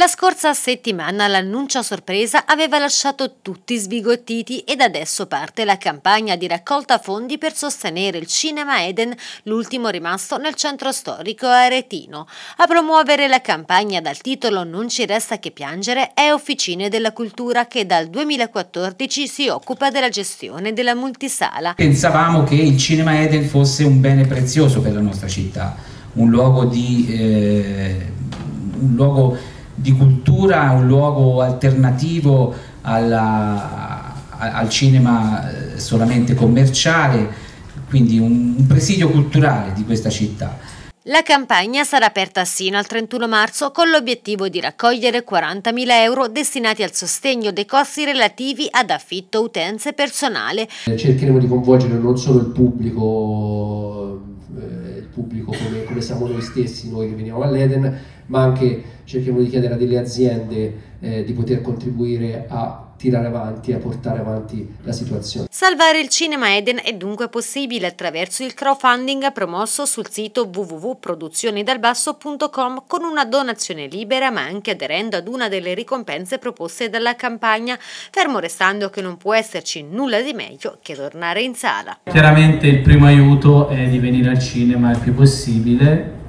La scorsa settimana l'annuncio a sorpresa aveva lasciato tutti sbigottiti ed adesso parte la campagna di raccolta fondi per sostenere il Cinema Eden, l'ultimo rimasto nel centro storico aretino. A promuovere la campagna dal titolo Non ci resta che piangere è Officine della Cultura, che dal 2014 si occupa della gestione della multisala. Pensavamo che il Cinema Eden fosse un bene prezioso per la nostra città, un luogo di cultura, un luogo alternativo al cinema solamente commerciale, quindi un presidio culturale di questa città. La campagna sarà aperta sino al 31 marzo con l'obiettivo di raccogliere 40.000 euro destinati al sostegno dei costi relativi ad affitto, utenze e personale. Cercheremo di coinvolgere non solo il pubblico come siamo noi stessi, noi che veniamo all'Eden, ma anche cerchiamo di chiedere a delle aziende di poter contribuire a tirare avanti, a portare avanti la situazione. Salvare il Cinema Eden è dunque possibile attraverso il crowdfunding promosso sul sito www.produzionidalbasso.com con una donazione libera, ma anche aderendo ad una delle ricompense proposte dalla campagna, fermo restando che non può esserci nulla di meglio che tornare in sala. Chiaramente il primo aiuto è di venire al cinema il più possibile,